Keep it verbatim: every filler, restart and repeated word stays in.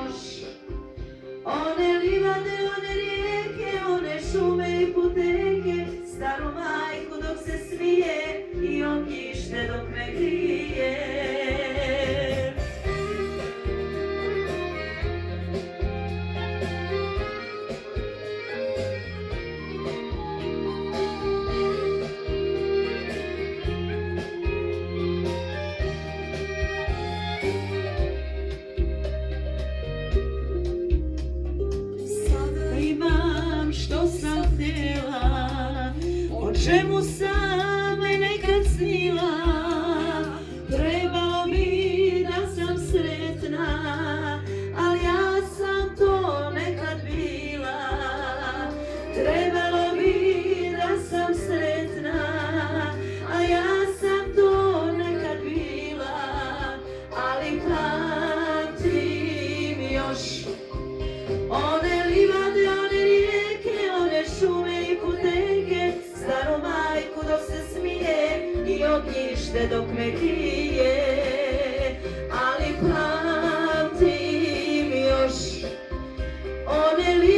još. One livade, one rijeke, one šume i puteke, staru majku dok se smije i ognjište dok me grije. Što sam htjela, o čemu sam nekad snila, trebalo bi da sam sretna, ali ja sam to nekad bila. Trebalo bi da sam sretna, a ja sam to nekad bila, ali pamtim još one livade, one rijeke, one šume i puteke, staru majku dok se smije i ognjište dok me grije. Ali pamtim još one livade,